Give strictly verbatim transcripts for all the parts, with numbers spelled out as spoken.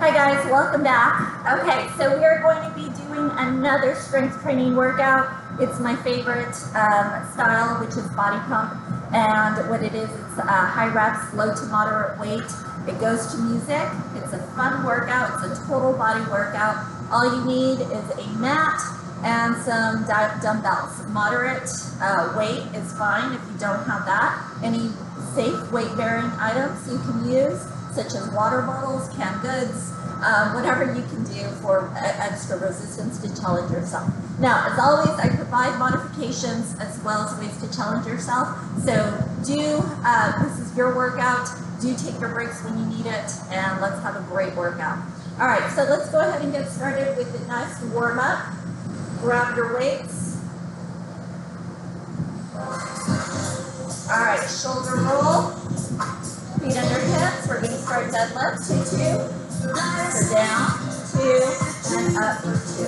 Hi guys, welcome back. Okay, so we are going to be doing another strength training workout. It's my favorite um, style, which is body pump. And what it is, it's uh, high reps, low to moderate weight. It goes to music. It's a fun workout. It's a total body workout. All you need is a mat and some dumbbells. Moderate uh, weight is fine if you don't have that. Any safe weight-bearing items you can use, such as water bottles, canned goods, um, whatever you can do for extra resistance to challenge yourself. Now, as always, I provide modifications as well as ways to challenge yourself. So do, uh, this is your workout. Do take your breaks when you need it, and let's have a great workout. All right, so let's go ahead and get started with a nice warm-up. Grab your weights. All right, shoulder roll. Feet under hips. We're going to start deadlift. Two, two. So down, two, and up for two.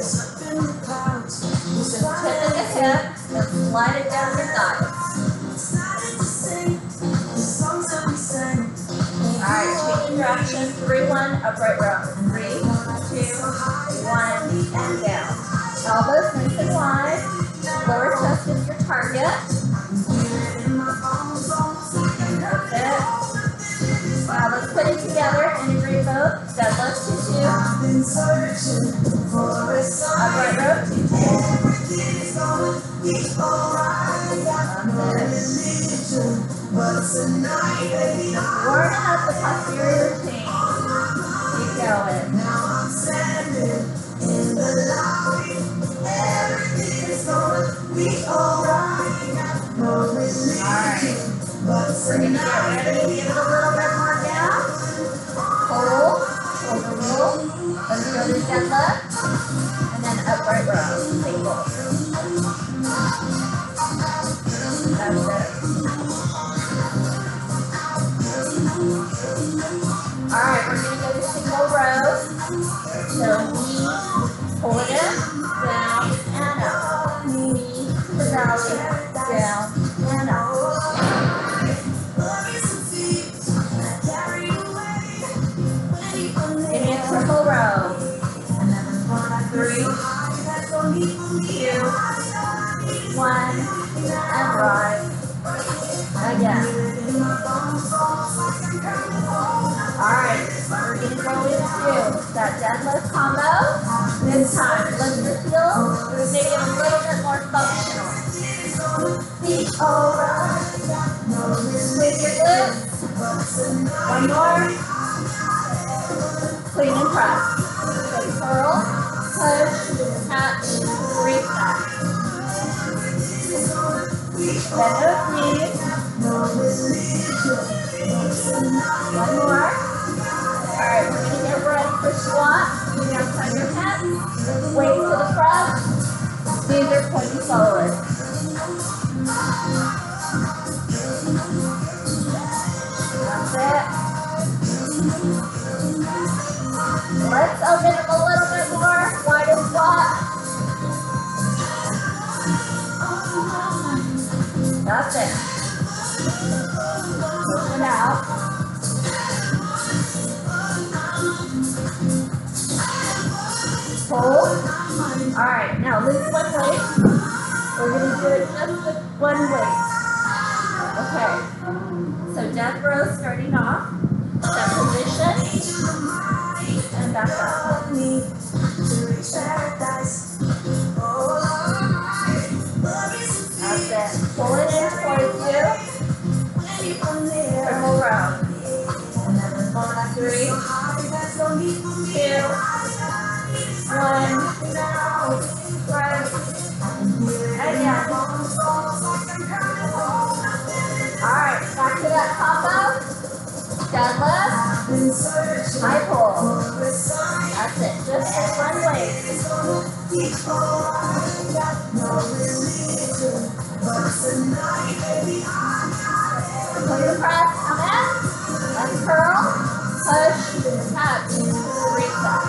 So tip of the hip, and slide it down your thighs. All right, change direction. Three, one, upright row. Three, two, one, and down. Elbows nice and wide. Lower chest is your target. That's it. Now let's put it together, integrate both. Deadlift, two, two. Upright row, two, two. Warm up the posterior chain. Keep going. Alright. We're going to get ready to give it a little bit more gas. Hold, shoulder roll, let's go to deadlift, and then upright row. Table. That's it. Alright, we're going to go to single rows. So knee, pull it in, down, and up. Knee to the valley, down, and up. Triple row. Three, two, one, and rise. Again. Alright, we're going to go into that deadlift combo. This time, lift your heels, make it a little bit more functional. Feet over. Squeeze your glutes. One more. Clean and press. So curl, push, catch, reset. Bend those knees. One more. Alright, we're going to get ready for squat. Feet outside your hips. Weight to the front. Knees are pointing forward. That's it. Let's open up a little bit more. Wider squat. That's it. Open out. Hold. Alright, now loose one weight. We're going to do it just with one weight. Okay. So death row starting off. Step position. And back up. That's it. Pull it in towards you. Triple row. Three, two, one. Right. Again. Alright, back to that combo. Deadlift. High pull. That's it. Just this one way. Put your press. Come in. Let's curl. Push. Touch. Reset.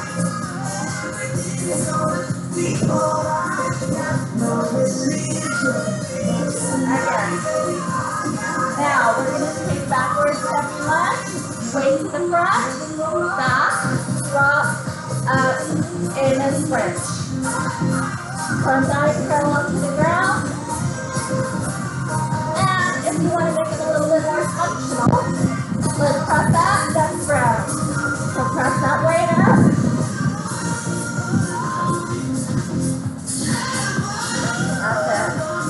Again. Now we're going to take backward stepping lunge. Weight to the front, back, drop, up, and then sprint. Front side parallel to the ground. And if you want to make it a little bit more functional, let's press that, that's round. So press that weight up. That's it.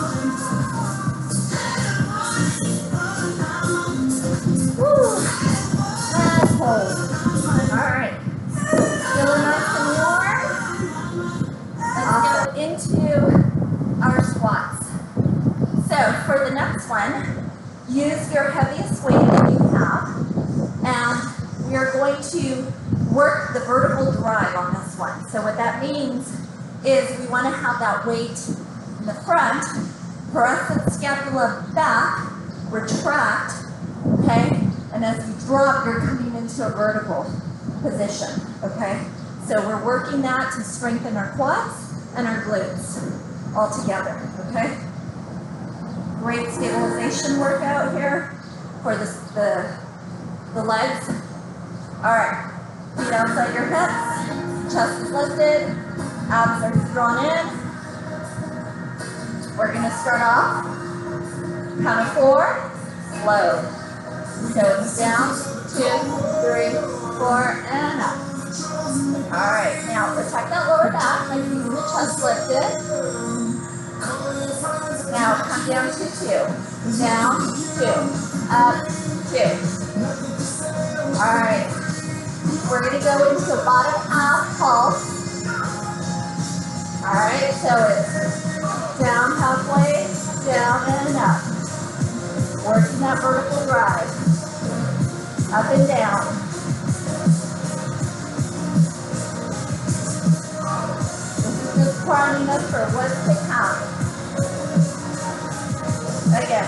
Woo. And hold. Alright. Feeling nice and warm. Let's go into our squats. So for the next one, use your heaviest weight that you have, and we are going to work the vertical drive on this one. So what that means is we want to have that weight in the front, press the scapula back, retract, okay? And as you drop, you're coming into a vertical position, okay? So we're working that to strengthen our quads and our glutes all together, okay? Great stabilization workout here for the, the, the legs. All right, feet outside your hips, chest is lifted, abs are drawn in. We're gonna start off, count of four, slow. So it's down, two, three, four, and up. All right, now protect that lower back by keeping the chest lifted. Now come down to two, down, two, up, two. All right, we're gonna go into a bottom half pulse. All right, so it's down halfway, down and up. Working that vertical drive, up and down. This is just priming us for what's to come. Again.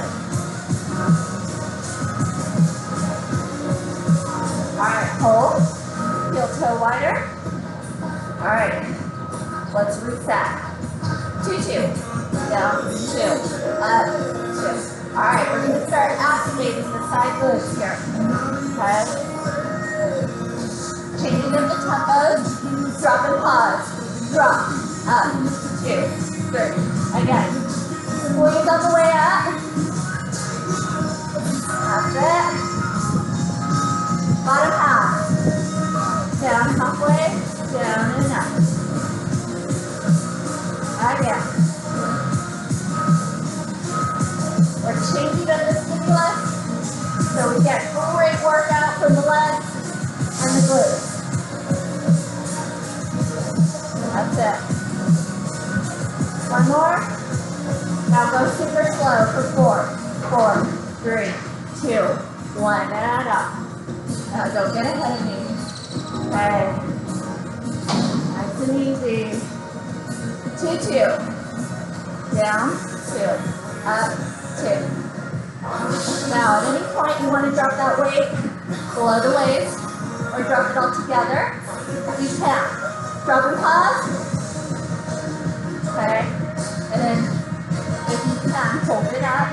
Alright, hold. Heel toe wider. Alright. Let's reset. Two, two. Down, two. Up, two. Alright, we're going to start activating the side glutes here. Okay? Changing up the tempos. Drop and pause. Drop. Up. Two. Three. Again. Squeeze on the way up. That's it. Bottom half. Down halfway, down and up. Again. We're changing up the stimulus so we get great workout from the legs and the glutes. That's it. One more. Now go super slow for four, four, three, two, one, and up. Now don't get ahead of me. Okay. Nice and easy. Two, two. Down, two. Up, two. Now at any point you want to drop that weight below the waist or drop it all together. You can. Drop and pause. Okay. And then if you can, hold it up.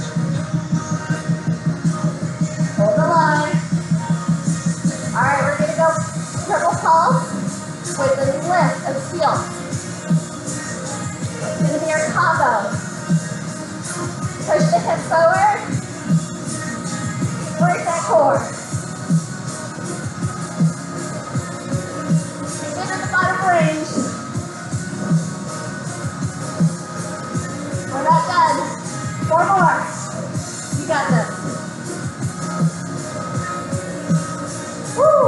Hold the line. Alright, we're going to go triple pulse with a lift of heel. It's going to be our combo. Push the hips forward. Work that core. Keep it in the bottom range. We're not done. Four more. You got this. Woo.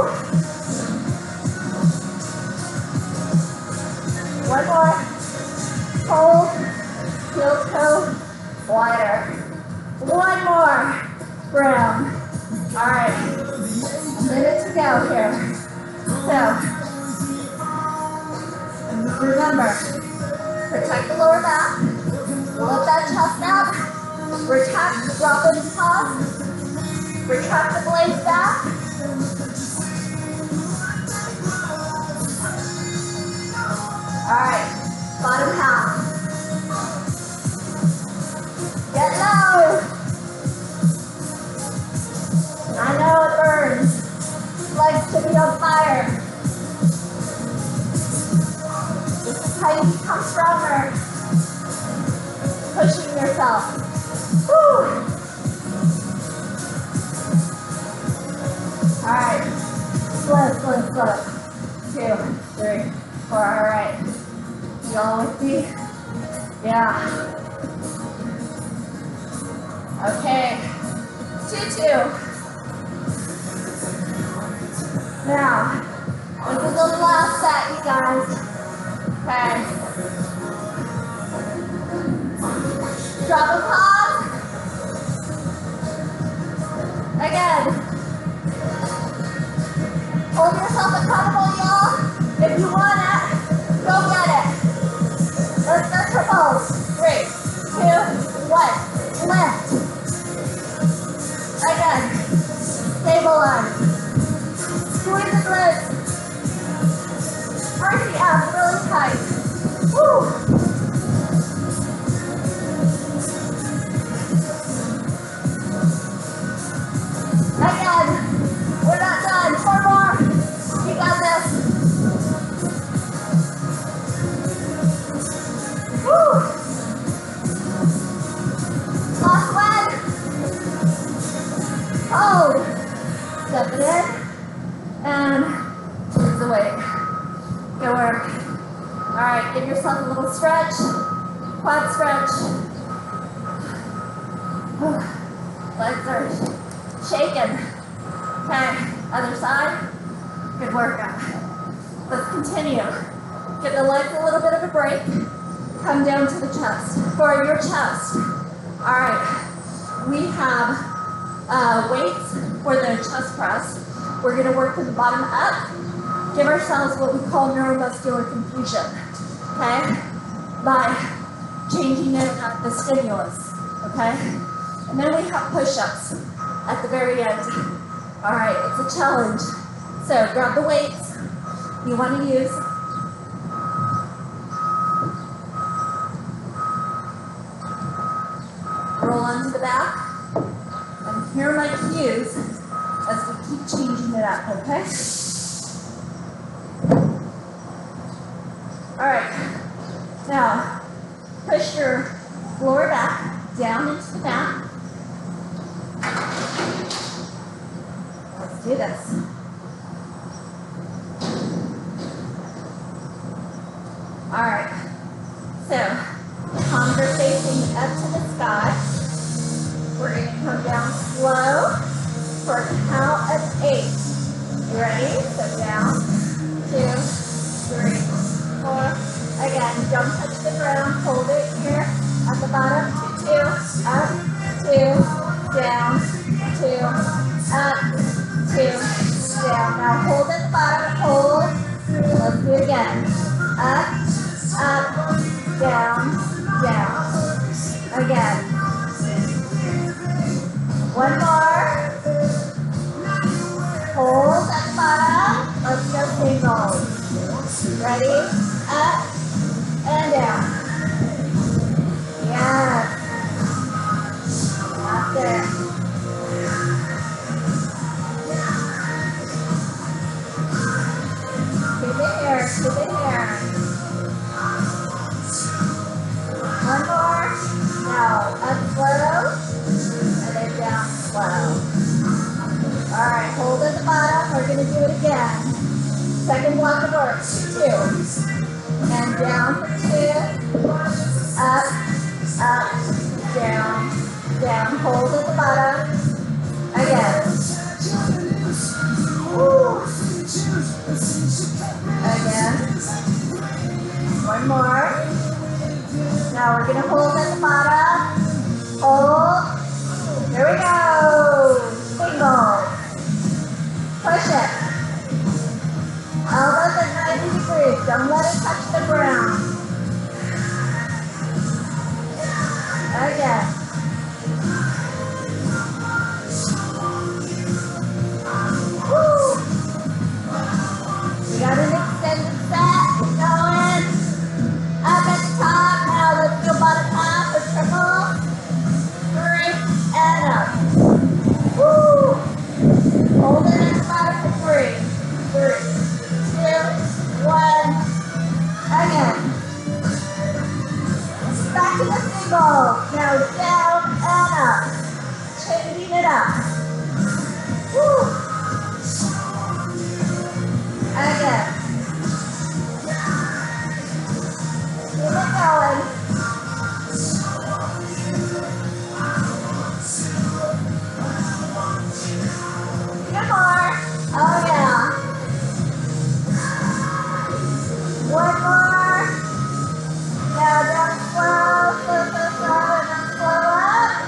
One more. Hold. Heel toe. Wider. One more. Brown. All right. A minute to go here. So, remember, protect the lower back. Lift that chest up. Retract, drop in pause. Retract the blades back. All right, bottom half. Get low. I know it burns. Legs to be on fire. stronger. Pushing yourself. Woo. All right. Slow, slow, slow. Two, three, four. All right. You all with me? Yeah. Okay. Two, two. Now, this is the last set, you guys. Okay. Drop a pause. Again. Hold yourself accountable, y'all. If you want it, go get it. Let's go triples. Three, two, one. Lift. Again. Stabilize. Squeeze the glutes. Break the abs really tight. Woo. Again. We're not done. Four more. You got this. Woo. Last one. Hold. Step it in. And here's the weight. Good work. All right, give yourself a little stretch. Quad stretch. Legs are shaking. Okay, other side. Good workout. Let's continue. Give the legs a little bit of a break. Come down to the chest. For your chest. All right, we have uh, weights for the chest press. We're going to work from the bottom up. Give ourselves what we call neuromuscular confusion. Okay, by changing it up the stimulus. Okay, and then we have push-ups at the very end. All right, it's a challenge. So grab the weights you want to use. Roll onto the back. And here are my cues as we keep changing it up, okay? All right. Now, push your floor back, down into the mat. Let's do this. All right, so palms are facing up to the sky. We're going to come down slow for a count of eight. You ready? So down, two, three, four. Again, don't touch the ground. Hold it here at the bottom. Two, up, two, down, two, up, two, down. Now hold at the bottom. Hold. Let's do it again. Up, up, down, down. Again. One more. Hold at the bottom. Let's go singles. Ready? Up and down. Yes. That's it. Keep it here. Keep it here. One more. Now, up slow, and then down slow. All right, hold at the bottom. We're going to do it again. Second block of work, two. And down for two. Up, up, down, down. Hold at the bottom. Again. Woo. Again. One more. Now we're going to hold at the bottom. Hold. Here we go. Single. Push it. Elbows at ninety degrees. Don't let it touch the ground. Again. Woo. We got an extended set. Keep going. Up at the top. Now let's go bottom half for triple. Three. it up. Woo. Again. Keep it going. Two more. Oh yeah. One more. Now down slow, slow, slow, slow, and then slow up.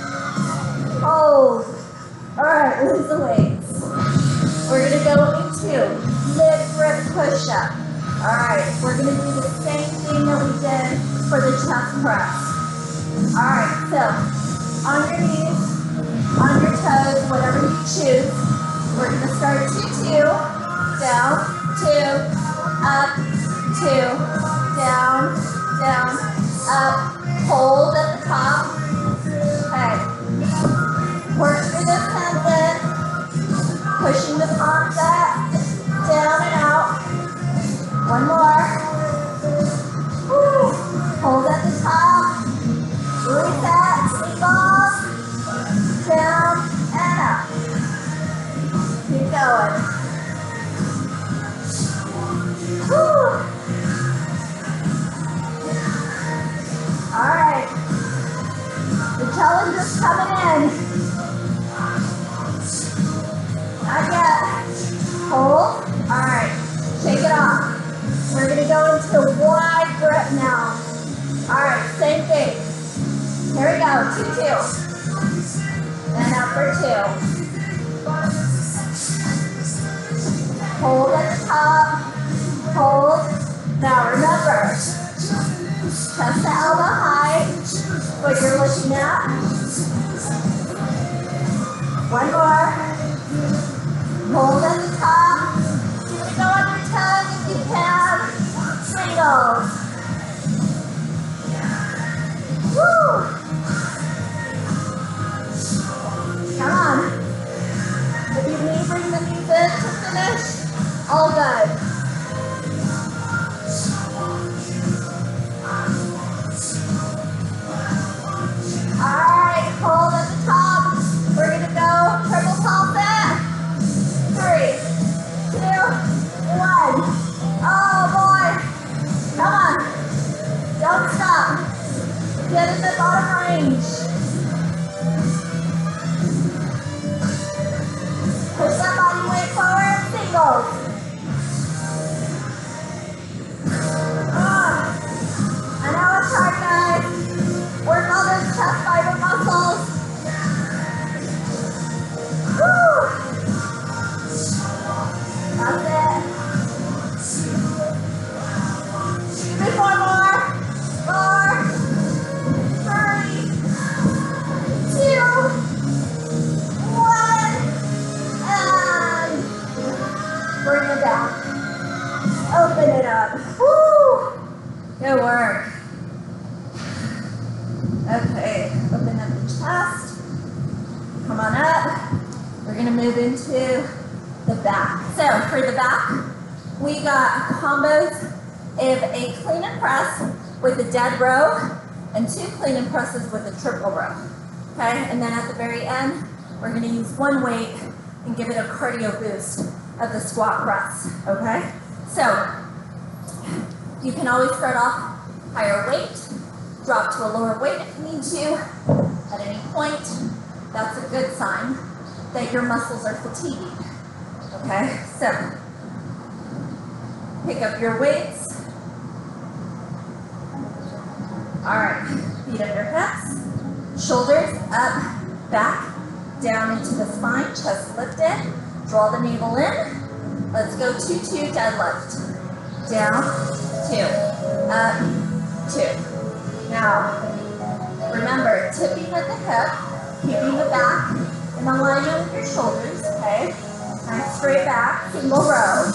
Hold. Alright, lose the weights. We're going to go into mid-grip push-up. Alright, we're going to do the same thing that we did for the chest press. Alright, so on your knees, on your toes, whatever you choose. We're going to start two two, down, two, up, two, down, down, up, hold at the top. Okay. Work through the tendon, pushing the palms back, down and out. One more. Woo. Hold at the top. Reset, sleep off, down and up. Keep going. Woo. All right. The challenge is coming in. Not yet. Hold. All right. Shake it off. We're going to go into wide grip now. All right. Same thing. Here we go. Two, two. And up for two. Hold at the top. Hold. Now remember, chest to elbow height. What you're looking at. One more. Hold at the top. You're going to go on your toes if you can. Singles. Woo! Come on. If you need, bring the knees in to finish. All good. Alright, hold at the top. We're going to go triple salsa. Three, two, one. Oh boy. Come on. Don't stop. Get in the bottom range. Push that body weight forward. Singles. Ah. I know it's hard, guys. Work all those chest fiber muscles. Woo! That's it. Give me four more. Four. Three. Two. One. And bring it down. Open it up. Woo! Good work. Okay, open up the chest. Come on up. We're going to move into the back. So for the back, we got combos of a clean and press with a dead row and two clean and presses with a triple row. Okay, and then at the very end, we're going to use one weight and give it a cardio boost of the squat press. Okay, so you can always start off higher weight. Drop to a lower weight if you need to at any point. That's a good sign that your muscles are fatiguing. Okay, so pick up your weights. All right, feet under hips, shoulders up, back, down into the spine, chest lifted. Draw the navel in. Let's go two two deadlift. Down, two, up, two. Now, remember, tipping at the hip, keeping the back in alignment with your shoulders, okay? Nice straight back, single row.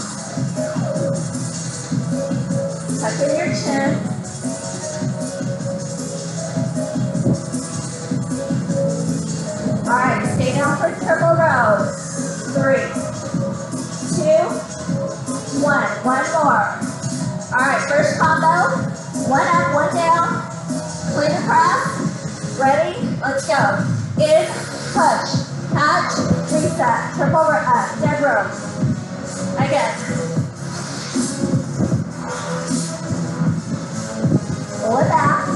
Tuck in your chin. All right, stay down for triple row. Three, two, one. One more. All right, first combo. One up, one down. Clean and press. Ready? Let's go. In, push. triple row, uh, dead row. Again. Pull it back.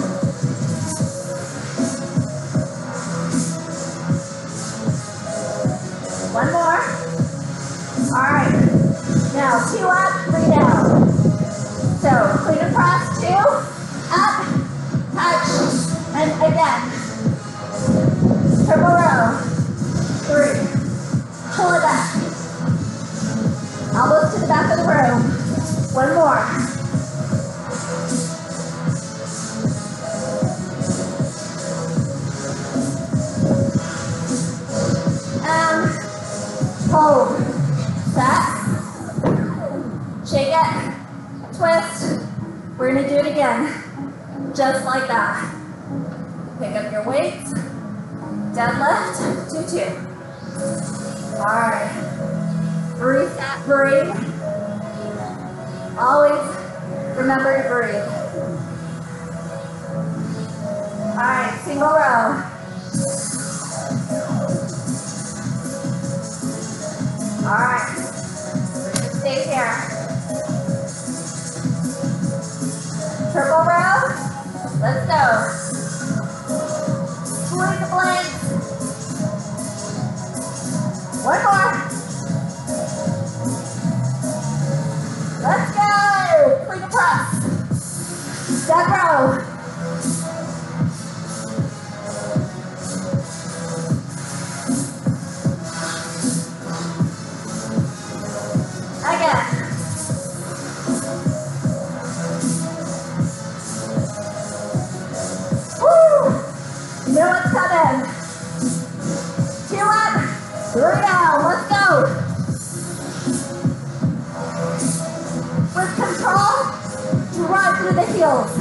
One more. All right. Now two up, three down. So clean and press, two, up, touch, and again. Triple row, three. Pull it back. Elbows to the back of the room. One more. And hold. Set. Shake it. Twist. We're going to do it again. Just like that. Pick up your weights. Deadlift. Two, two. All right. Breathe, breathe. Always remember to breathe. All right, single row. All right, stay here. Triple row, let's go. Squeeze the blades. One more. Let's go! Clean and press. Dead row. Again. Woo! You know what's coming. Two up, three down. Let's go. With control, drive through the heels.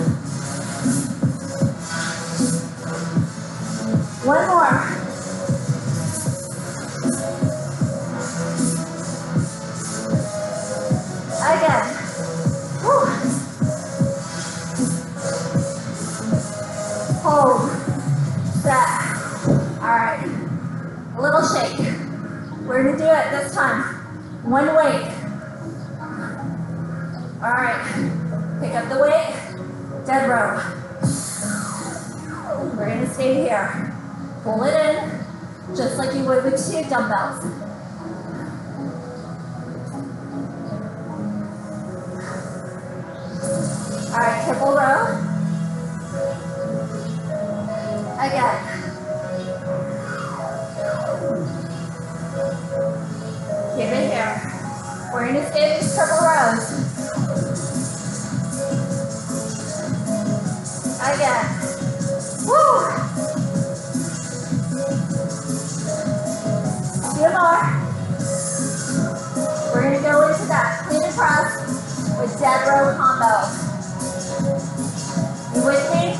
One more. Again. Whew. Hold. Set. All right. A little shake. We're going to do it this time. One weight. All right, pick up the weight, dead row. We're gonna stay here. Pull it in, just like you would with two dumbbells. All right, triple row. Again. Keep it here. We're gonna stay these triple rows. Again. Woo! Two more. We're going to go into that clean and press with dead row combo. You with me?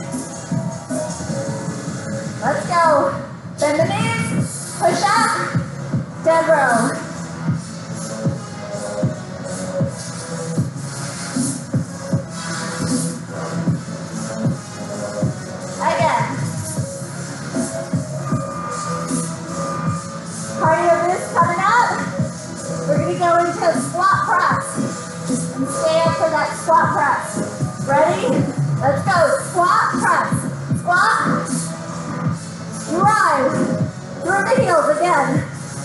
Let's go. Bend the knees. Push up. Dead row. Go into squat press and stay up for that squat press. Ready? Let's go. Squat press. Squat. Drive through the heels again.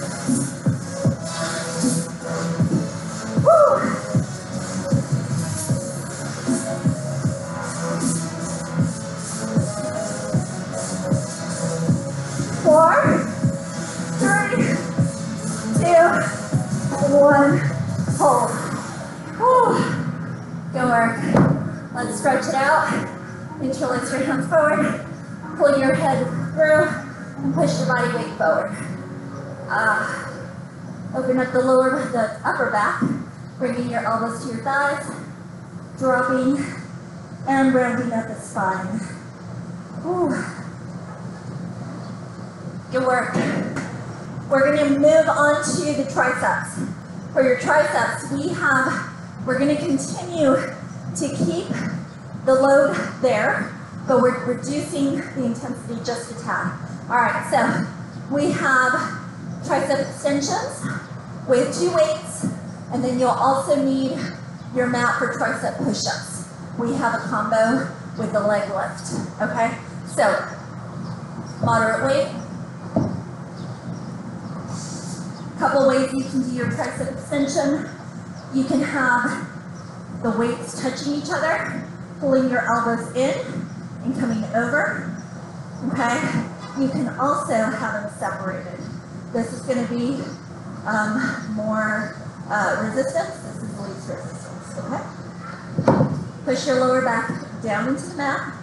Woo. Four, three, two, one, hold. Whew. Good work. Let's stretch it out. Interlace your hands forward. Pull your head through and push your body weight forward. Uh, open up the lower, the upper back, bringing your elbows to your thighs, dropping and rounding up the spine. Whew. Good work. We're going to move on to the triceps. For your triceps, we have, we're going to continue to keep the load there, but we're reducing the intensity just a tad. All right, so we have tricep extensions with two weights, and then you'll also need your mat for tricep push-ups. We have a combo with the leg lift, okay? So, moderate weight. Couple ways you can do your tricep extension. You can have the weights touching each other, pulling your elbows in and coming over, okay? You can also have them separated. This is going to be um, more uh, resistance. This is least resistance, okay? Push your lower back down into the mat.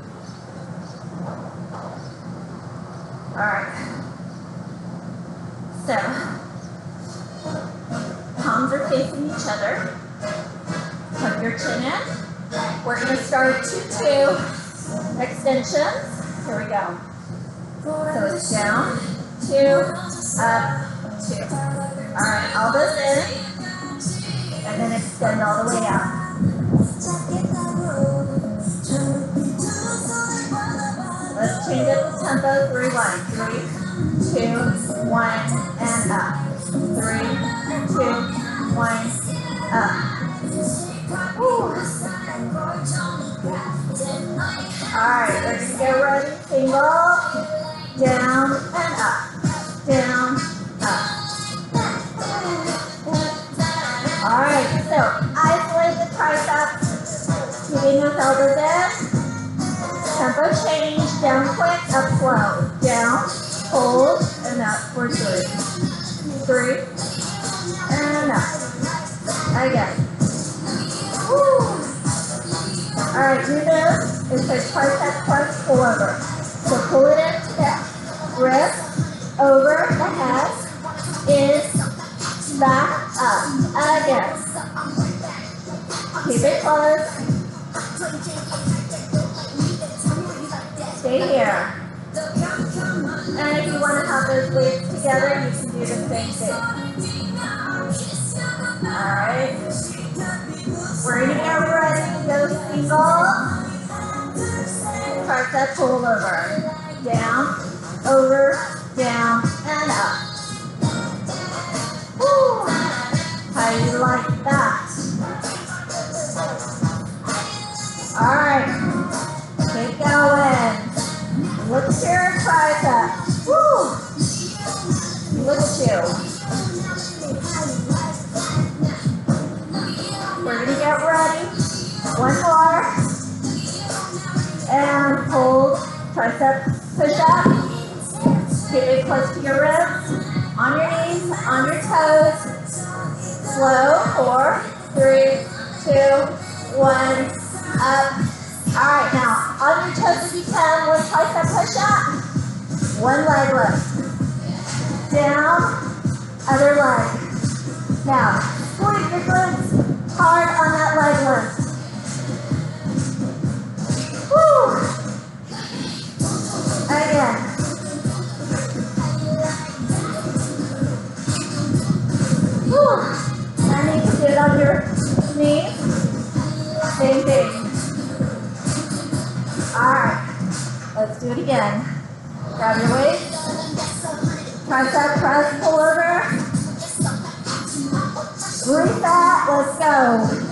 All right. So, palms are facing each other. Tuck your chin in. We're going to start two-two extensions. Here we go. So it's down, two, up, two. All right, elbows in, and then extend all the way out. Let's change up the tempo. Three, one, three, two, one, and up. Three, two, one, up. Woo. All right, we're gonna get ready. Single, down and up, down, up. All right, so isolate the triceps, keeping those elbows in. Tempo change, down quick, up slow. Down, hold, and up for three. Three, and up. Again. Woo. All right, do this. It's a tricep plus pull over. So pull it in today. Wrist over the head, in, back, up. Again. Keep it close. Stay here. And if you want to have those weights together, you can do the same thing. Alright. We're going to get ready to go single. Tricep pull over. Down, over, down, and up. Woo. How do you like that? Alright. Keep going. Look at your tricep. Woo! Look at you. We're going to get ready. One more. And hold. Tricep push up. Keep it close to your ribs. On your knees, on your toes. Slow. Four, three, two, one. Up. Alright, now, on your toes if you can, one tricep push-up, one leg lift. Down, other leg. Now, squeeze your glutes hard on that leg lift. Woo! Again. Woo! And you can do it on your knees. Same thing. Alright, let's do it again. Grab your weight. Tricep press, pull over. Reset, let's go.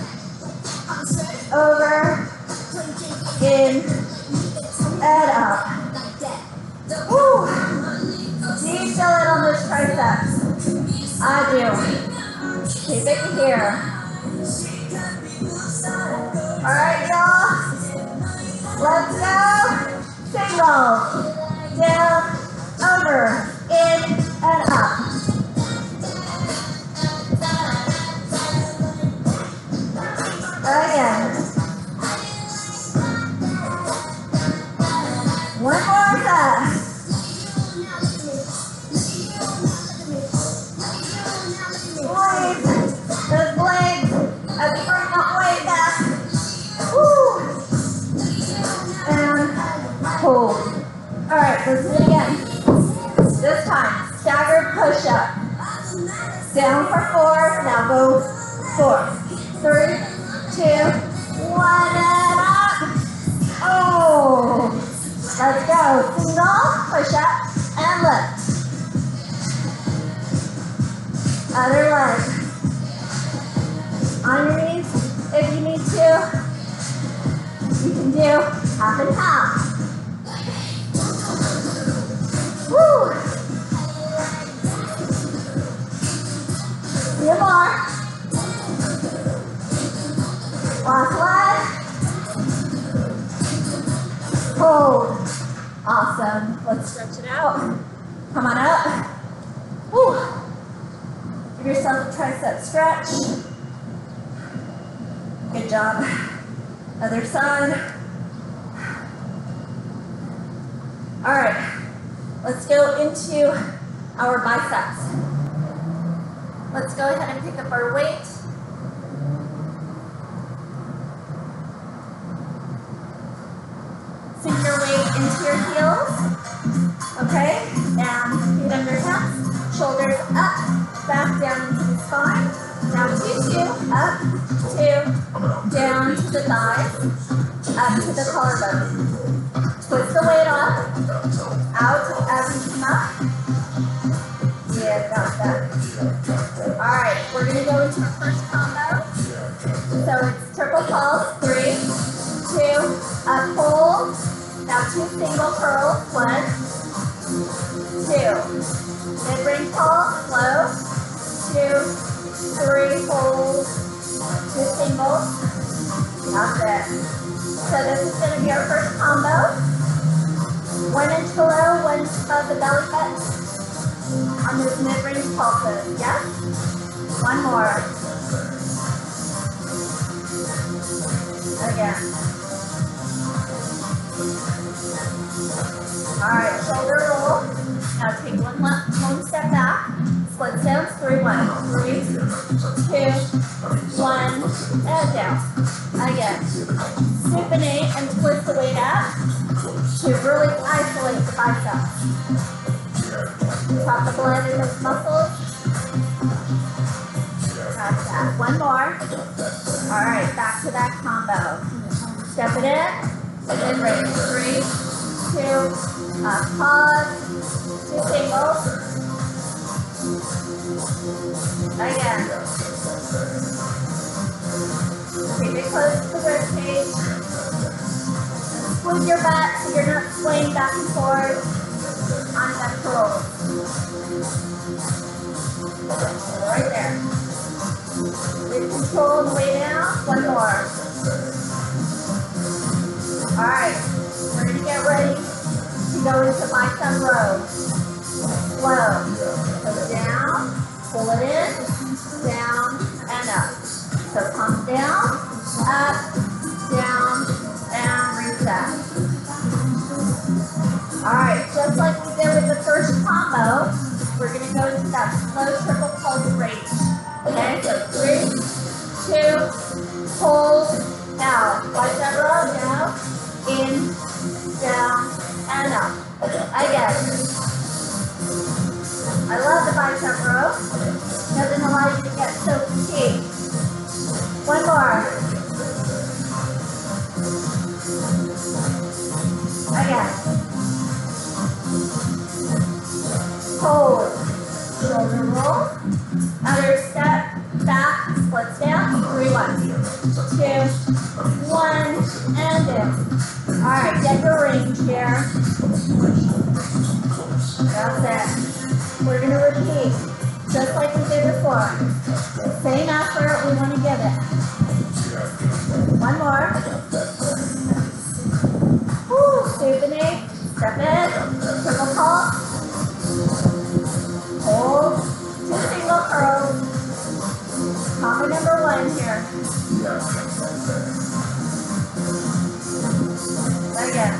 Over, in, and up. Woo! Do you feel it on those triceps? I do. Keep it here. Alright, y'all. Let's go. Single. Down, over, in, and up. Again. One more set. Squeeze those legs as you bring that weight back. Woo. And hold. All right, let's do it again. This time, staggered push-up. Down for four. Now go four, three, two, one, and up. Oh, let's go. Single, push-up, and lift. Other leg. On your knees, if you need to, you can do half and half. Woo! Few more. Last leg. Hold. Awesome. Let's stretch it out. Come on up. Woo. Give yourself a tricep stretch. Good job. Other side. All right. Let's go into our biceps. Let's go ahead and pick up our weight. Sink your weight into your heels. Okay? And feet under hips. Shoulders up. Back down into the spine. Now two, two. Up. Two. Down to the thighs. Up to the collarbone. Twist the weight off. Out as you come up. Yeah, got that. Alright, we're going to go into our first combo. So it's triple pulse. Three, two, up, hold. Now two single curls. One, two. Mid-range pull, slow. Two, three, hold. Two singles. That's it. So this is going to be our first combo. One inch below, one inch above the belly button on those mid-range pulses. Yes? One more. Again. Alright, shoulder roll. Now take one, one step back. Split stance. Three, one. Three, two, one, and down. Again. Supinate and twist the weight out to really isolate the biceps. Stop the blood in those muscles. That's that. One more. All right, back to that combo. Step it in. Then raise. Three, two, uh, pause. Two singles. Again. Keep it close to the rib cage. Squeeze your butt so you're not swaying back and forth on that curl. Right there. With control on the way down. One more. Alright. We're going to get ready to go into bicep row. Slow. So down. Pull it in. Down. And up. So pump down. Up. Down. And reset. Alright, just like we did with the first combo, we're going to go into that slow triple pulse range. Okay, so three, two, hold, out. Bicep row, down, in, down, and up. Again. I love the bicep row. Doesn't allow you to get so fatigued. One more. Again. Hold. Shoulder roll. Other step. Back. Splits down. Three, one. Two. One. And in. Alright, get your range here. That's it. We're going to repeat. Just like we did before. Same effort. We want to give it. One more. Woo, supinate, step in, triple pulse, hold, two single curls, combo number one here. Again.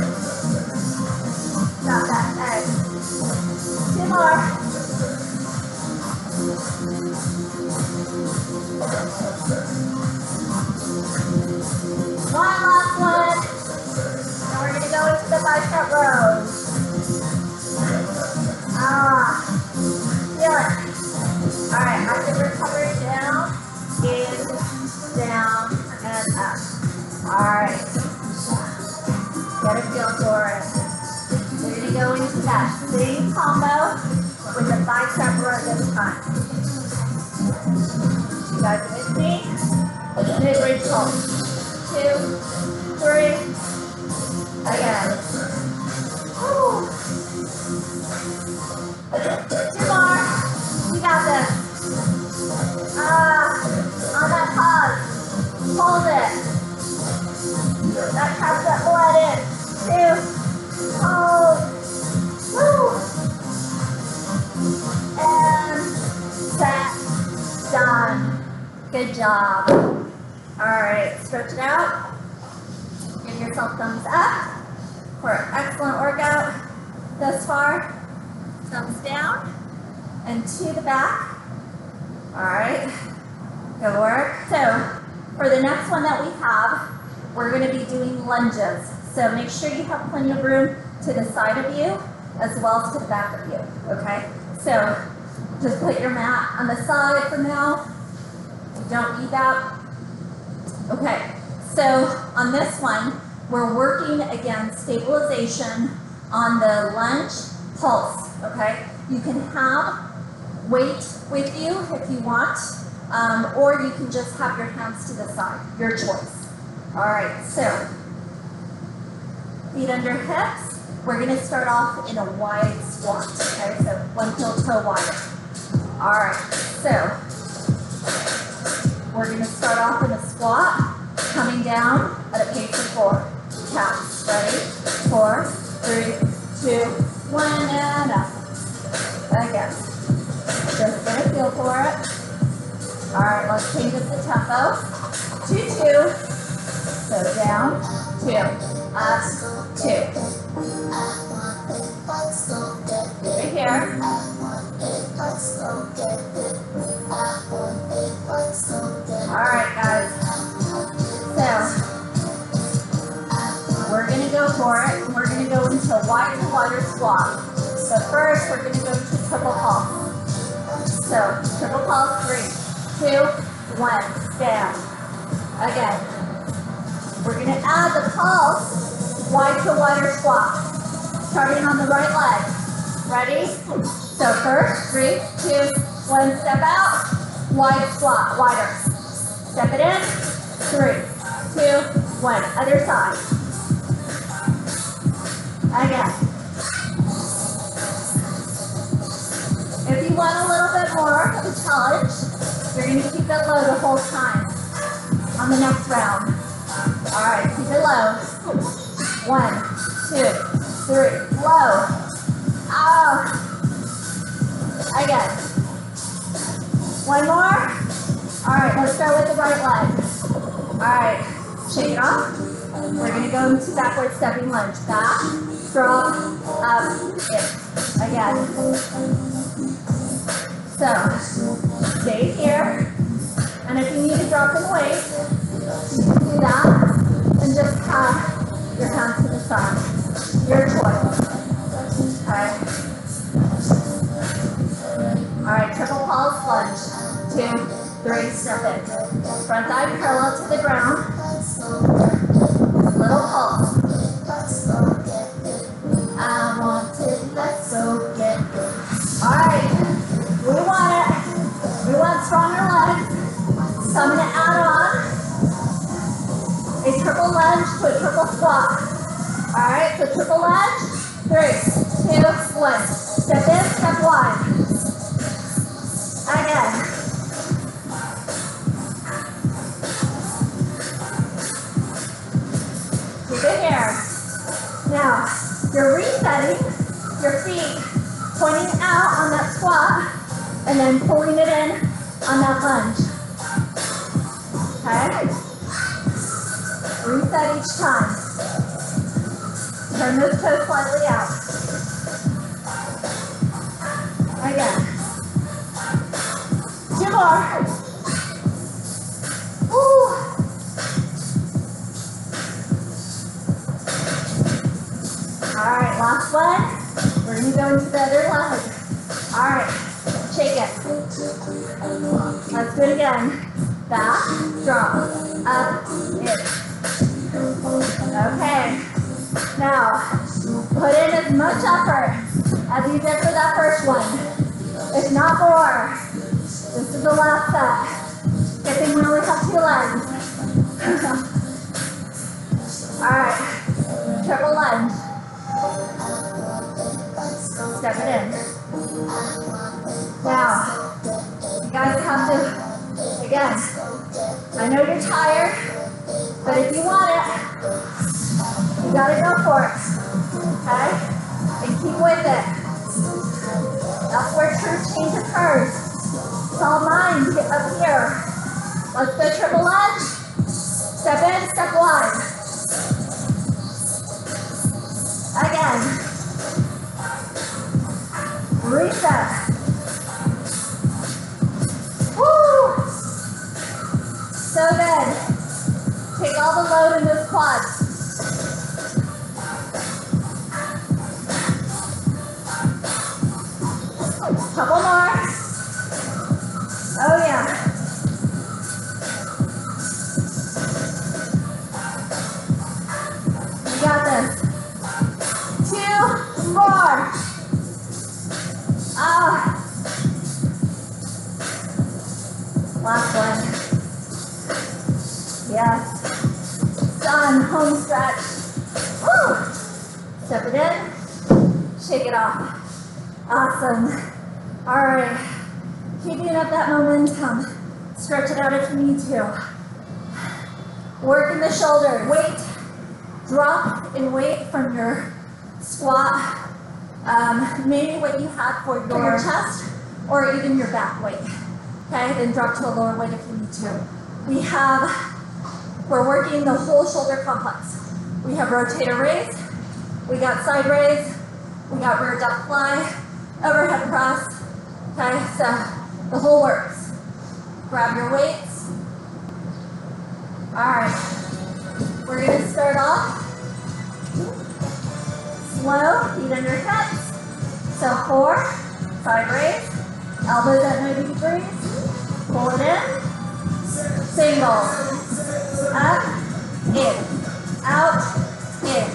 Got that, egg. Two more. One last one. Now we're going to go into the bicep rows. Ah, feel it. All right, active recovery down, in, down, and up. All right. Get a feel for it. We're going to go into that same combo with the bicep row this time. You guys with me? Mid-range pulse. Two, three. Again. Woo. Two more. You got this. Ah, on that pause. Hold it. That traps that blood in. Two. Hold. Woo. And set. Done. Good job. All right, stretch it out. Give yourself thumbs up for an excellent workout thus far. Thumbs down and to the back. All right, good work. So for the next one that we have, we're going to be doing lunges. So make sure you have plenty of room to the side of you as well as to the back of you, okay? So just put your mat on the side for now. You don't need that. Okay, so on this one, we're working again stabilization on the lunge pulse, okay? You can have weight with you if you want, um, or you can just have your hands to the side, your choice. All right, so feet under hips. We're gonna start off in a wide squat, okay? So one heel toe wider. All right, so we're gonna start off in a squat, coming down at a pace of four. Counts, ready? Four, three, two, one, and up. Again. Just get a feel for it. All right, let's change up the tempo. Two, two. So down, two, up, two. Right here. All right, guys. So we're gonna go for it. We're gonna go into wide to wider squat. But first, we're gonna go to triple pulse. So triple pulse, three, two, one, stand. Again. We're gonna add the pulse, wide to wider squat. Starting on the right leg. Ready? So first, three, two, one, step out. Wide squat, wider. Step it in. Three, two, one. Other side. Again. If you want a little bit more of a challenge, you're going to keep it low the whole time on the next round. All right, keep it low. One, two, three, low. Oh. Again. One more. All right, let's start with the right leg. All right, shake it off. We're gonna go into backward stepping lunge. Back, drop, up, in. Again. So, stay here. And if you need to drop in weight, you can do that. And just have your hands to the side. Your choice. Okay. All right, triple pulse lunge. Two, three, step in. Front thigh parallel to the ground. Little pulse. I want it, let's go get it. All right, we want it. We want stronger legs. So I'm gonna add on a triple lunge to a triple squat. All right, so triple lunge. Three, two, one. Step in, step wide. Again. Keep it here. Now, you're resetting your feet, pointing out on that squat, and then pulling it in on that lunge. Okay? Reset each time. Turn those toes slightly out. Again. Two more. Woo. All right, last one. We're gonna go into the other leg. All right, shake it. Let's do it again. Back, drop, up, in. Okay. Now, put in as much effort as you did for that first one. If not more. This is the last set. Good thing we only have two legs. All right, triple lunge. Step it in. Now, you guys have to, again, I know you're tired, but if you want it, you gotta go for it, okay? And keep with it. That's where true change occurs. It's all mind up here. Let's go triple lunge. Step in, step wide. Again. Reset. Woo! So good. Take all the load in those quads. Couple more. Oh yeah. You got this. Two more. Ah. Last one. Yes. Done. Home stretch. Woo. Step it in. Shake it off. Awesome. All right. Keeping up that momentum. Stretch it out if you need to. Work in the shoulder. Weight. Drop in weight from your squat. Um, maybe what you had for your, your chest or even your back weight. Okay, then drop to a lower weight if you need to. We have, we're working the whole shoulder complex. We have rotator raise, we got side raise, we got rear duck fly, overhead press. Okay, so the whole works. Grab your weights. All right, we're gonna start off slow, feet under hips. So four, side raise, elbows at ninety degrees, pull it in, single, up, in, out, in.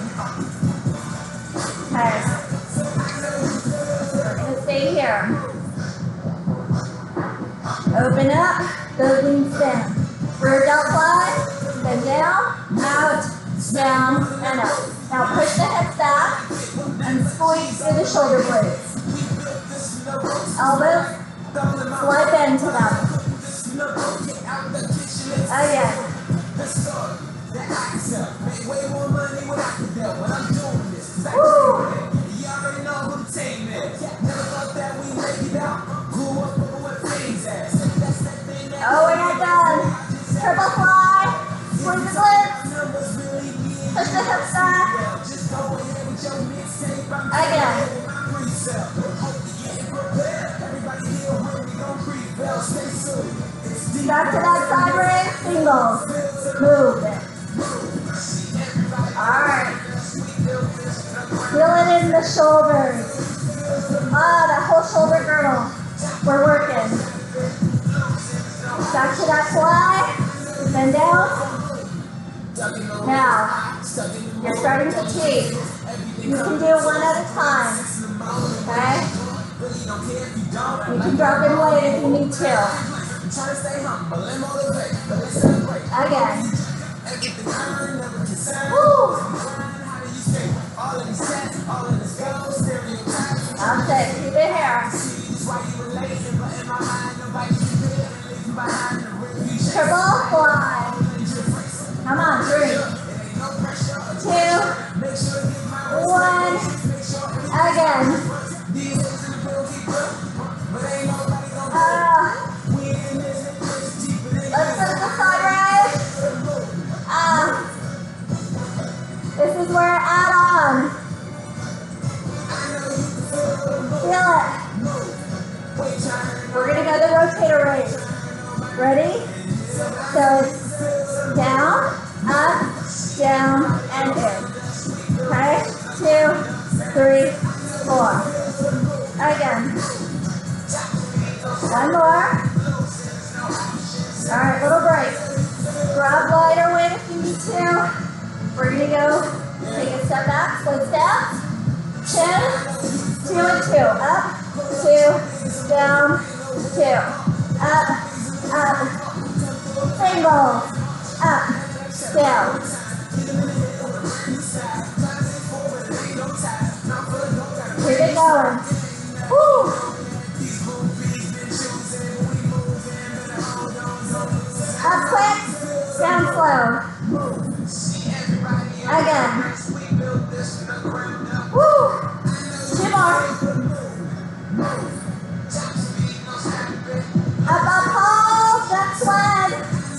Okay, we're gonna stay here. Open up, those knees stand. Rear delt fly, then down, out, down, and up. Now push the hips back and squeeze through the shoulder blades. Elbows, slide bend to them. Again. Woo. Oh, we're not done. Triple fly, squeeze the glutes. Push the hips back. Again. Back to that side raise, singles. Move it. Alright. Feel it in the shoulders. Ah, that whole shoulder girdle. We're working. Back to that fly. Bend down. Now, you're starting to fatigue. You can do one at a time. Okay? You can drop in weight if you need to. Again. Woo! That's it. Keep it here. Triple fly. Come on, three, two, one. Again. Uh, let's go to the side raise. Uh, this is where add on. Feel it. We're gonna go to rotator raise. Ready? So down, up, down, and in. Okay? Two, three, four. Again. One more. All right, little break. Grab lighter weight if you need to. We're gonna go take a step back, slow step. Chin, two and two. Up, two, down, two. up, up, singles, up, down. Keep it going. Woo. Up quick, down slow. Again. Woo. Two more. Up, up, hold, next leg.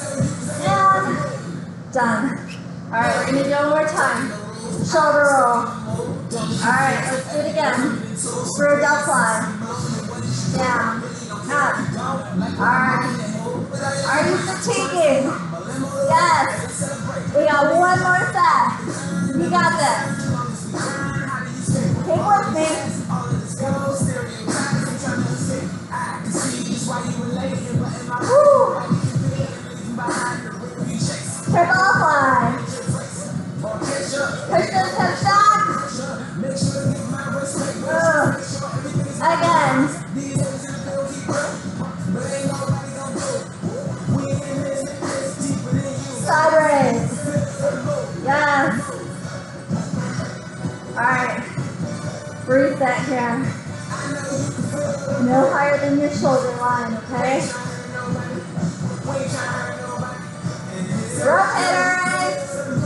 And done. All right, we're gonna do it one more time. Shoulder roll. All right, let's do it again. For a delt fly. Down, up. All right. Are you fatiguing? Yes. We got one more set. You got this. Keep with me. Woo. Triple fly. Push those hips back. Ugh. Again. Side raise. Yes. Alright. Reset here. No higher than your shoulder line, okay? Rotator.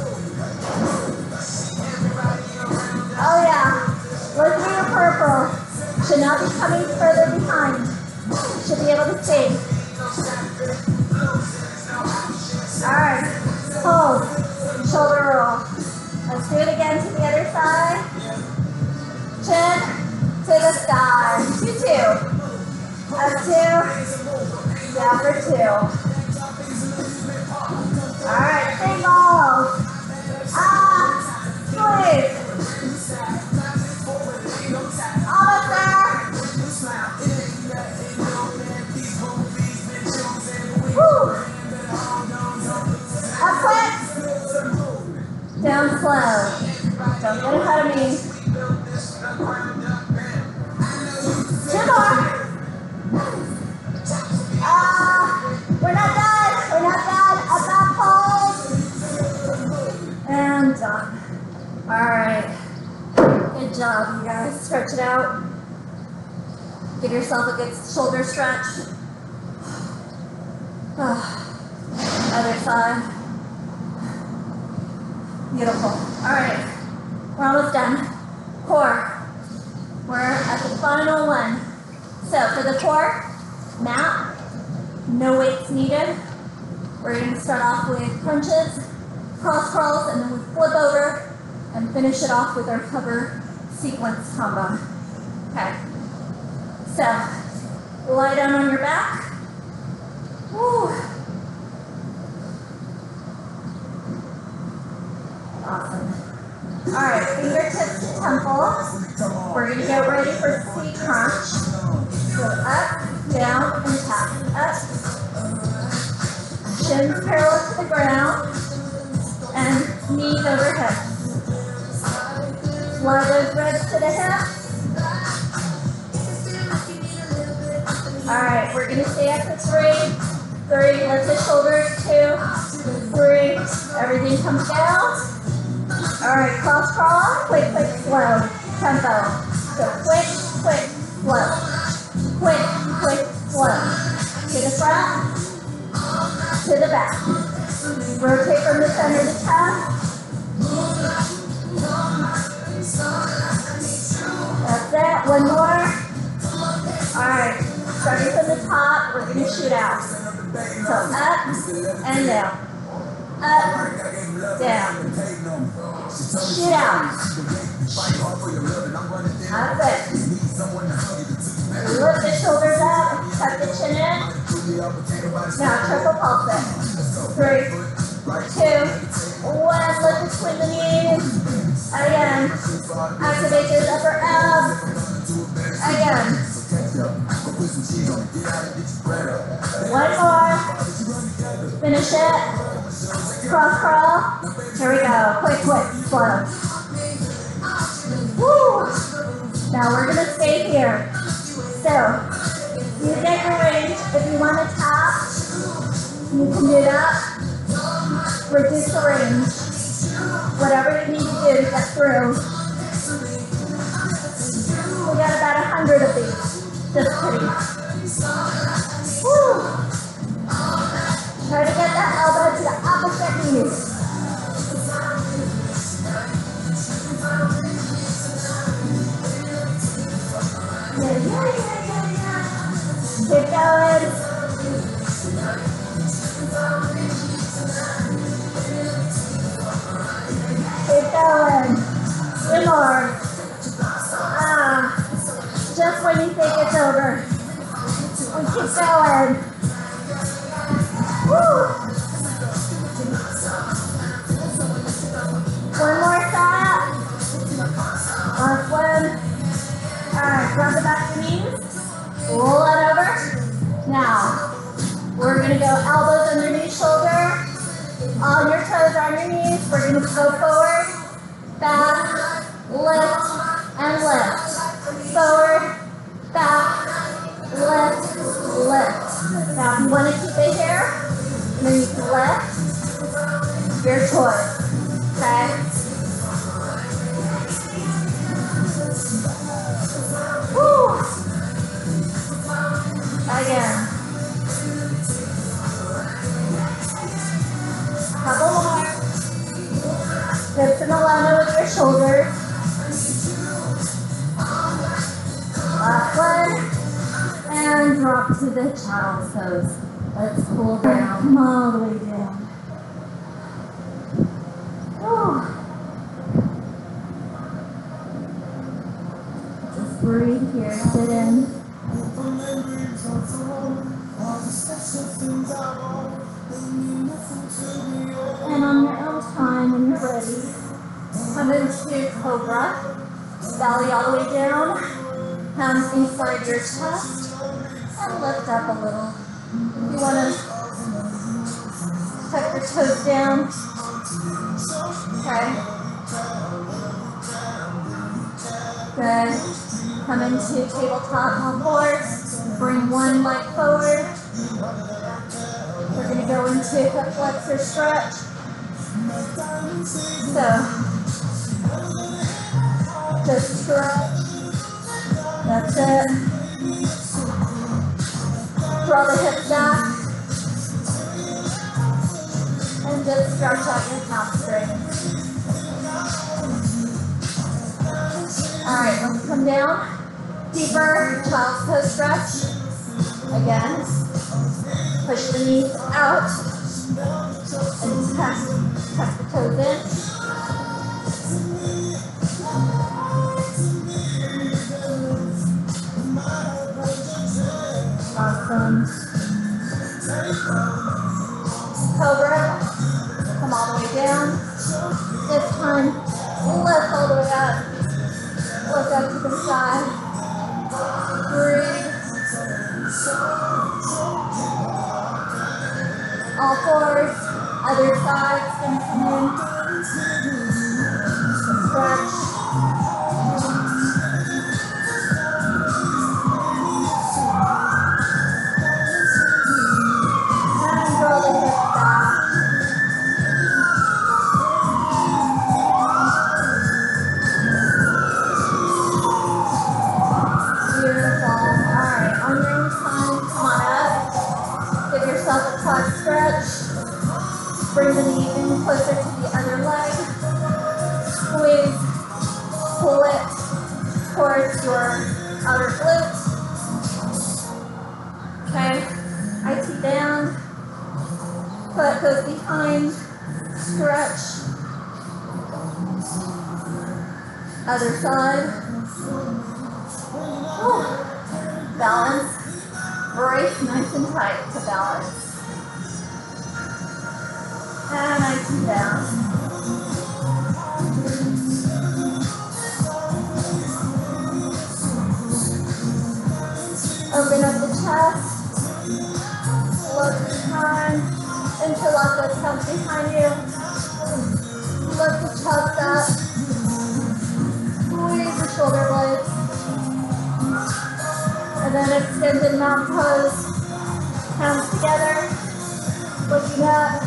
Oh yeah. Look for your purple. Should not be coming further behind. Should be able to see. Alright. Hold. Shoulder roll. Let's do it again to the other side. Chin to the sky. Two, two. Up two. Down for two. Alright, single. Ah, squeeze. Almost there. Woo. Up quick. Down slow. Don't get ahead of me. Two more. Ah, uh, we're not done. We're not done. Up, up, hold. And done. All right. Good job, you guys. Stretch it out. Give yourself a good shoulder stretch. Other side. Beautiful. All right. We're almost done. Core. We're at the final one. So for the core, mat, no weights needed. We're going to start off with crunches, cross crawls, and then we flip over and finish it off with our hover sequence combo. Okay. So lie down on your back. Woo. Awesome. All right, fingertips to temple. We're going to get ready for C crunch. So up, down, and tap. Up. Shins parallel to the ground. And knees over hips. Slide those ribs to the hips. All right, we're going to stay up for three. Three, lift the shoulders. Two, three. Everything comes down. All right, cross crawl, quick, quick, slow, tempo. So quick, quick, slow. Quick, quick, slow. To the front, to the back. Rotate from the center to chest. That's it, one more. All right, starting from the top, we're gonna shoot out. So up and down. Up, down. Shoot out. That's it. Lift the shoulders up, tuck the chin in. Now triple pulse it. Three, two, one. Lift between the knees. Again. Activate those upper abs. Again. One more. Finish it. Cross crawl. Here we go. Quick, quick, slow. Woo! Now we're gonna stay here. So, You get your range. If you want to tap, you can do that. Reduce the range. Whatever you need to do to get through. We got about a hundred of these. Just kidding. Woo. Try to get that elbow to the opposite knee. Yeah, yeah, yeah, yeah, yeah. Keep going. Keep going. Two more. Ah, just when you think it's over. We keep going. Woo. One more shot. Last one. Alright, grab the back of your knees. Roll it over. Now, we're going to go elbows underneath shoulder. On your toes, on your knees. We're going to go forward, back, lift, and lift. Forward, back, lift, lift. Now, if you want to keep it here, then you can lift. Your choice. Okay? Woo. Again. Couple more. Hips in alignment with your shoulders. Last one. And drop to the child's pose. Let's pull down, all the way down. Whew. Just breathe here, sit in. And on your own time, when you're ready, come into Cobra. Belly all the way down, hands inside your chest, and lift up a little. If you want to tuck your toes down, okay. Good. Come into tabletop on fours. Bring one leg forward. We're going to go into hip flexor stretch. So, just stretch. That's it. Draw the hips back. And just stretch out your hamstrings. Alright, let's come down. Deeper child's pose stretch. Again. Push the knees out. And tuck, tuck the toes in. Awesome. Cobra. Come all the way down. This time, lift all the way up. Lift up to the side. Breathe. All fours. Other sides. Gonna come in. Stretch. And roll the hips back. A quad stretch. Bring the knee in closer to the other leg. Squeeze, pull it towards your outer glute. Okay, I T down. Foot goes behind. Stretch. Other side. Whew. Balance. Brace nice and tight to balance. And I come down. Open up the chest. Look behind. Interlock those hips behind you. Lift the chest up. Squeeze the shoulder blades. And then extended mountain pose. Hands together. Looking up.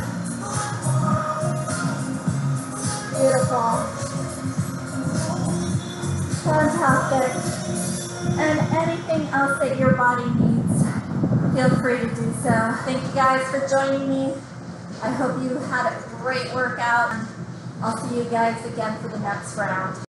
Beautiful. Fantastic. And anything else that your body needs, feel free to do so. Thank you guys for joining me. I hope you had a great workout. I'll see you guys again for the next round.